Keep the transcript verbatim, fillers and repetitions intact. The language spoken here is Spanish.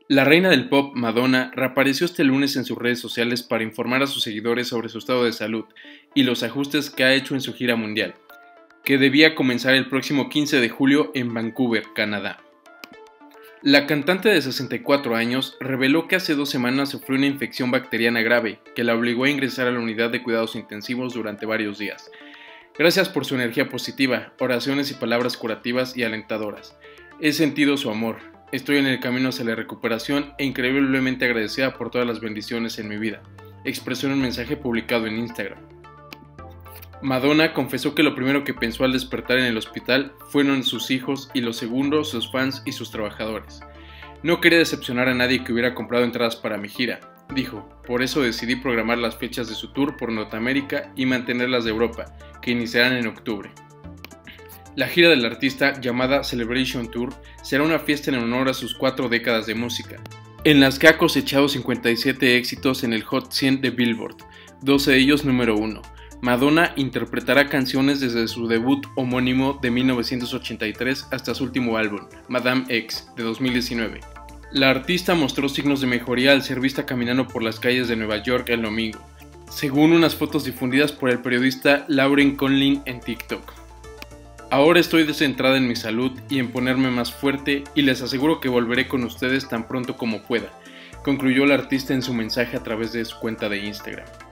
La reina del pop, Madonna, reapareció este lunes en sus redes sociales para informar a sus seguidores sobre su estado de salud y los ajustes que ha hecho en su gira mundial, que debía comenzar el próximo quince de julio en Vancouver, Canadá. La cantante de sesenta y cuatro años reveló que hace dos semanas sufrió una infección bacteriana grave que la obligó a ingresar a la unidad de cuidados intensivos durante varios días. Gracias por su energía positiva, oraciones y palabras curativas y alentadoras. He sentido su amor. Estoy en el camino hacia la recuperación e increíblemente agradecida por todas las bendiciones en mi vida, expresó en un mensaje publicado en Instagram. Madonna confesó que lo primero que pensó al despertar en el hospital fueron sus hijos y lo segundo sus fans y sus trabajadores. No quería decepcionar a nadie que hubiera comprado entradas para mi gira, dijo, por eso decidí programar las fechas de su tour por Norteamérica y mantenerlas de Europa, que iniciarán en octubre. La gira del artista, llamada Celebration Tour, será una fiesta en honor a sus cuatro décadas de música, en las que ha cosechado cincuenta y siete éxitos en el Hot cien de Billboard, doce de ellos número uno. Madonna interpretará canciones desde su debut homónimo de mil novecientos ochenta y tres hasta su último álbum, Madame X, de dos mil diecinueve. La artista mostró signos de mejoría al ser vista caminando por las calles de Nueva York el domingo, según unas fotos difundidas por el periodista Lauren Conlin en TikTok. Ahora estoy descentrada en mi salud y en ponerme más fuerte y les aseguro que volveré con ustedes tan pronto como pueda, concluyó la artista en su mensaje a través de su cuenta de Instagram.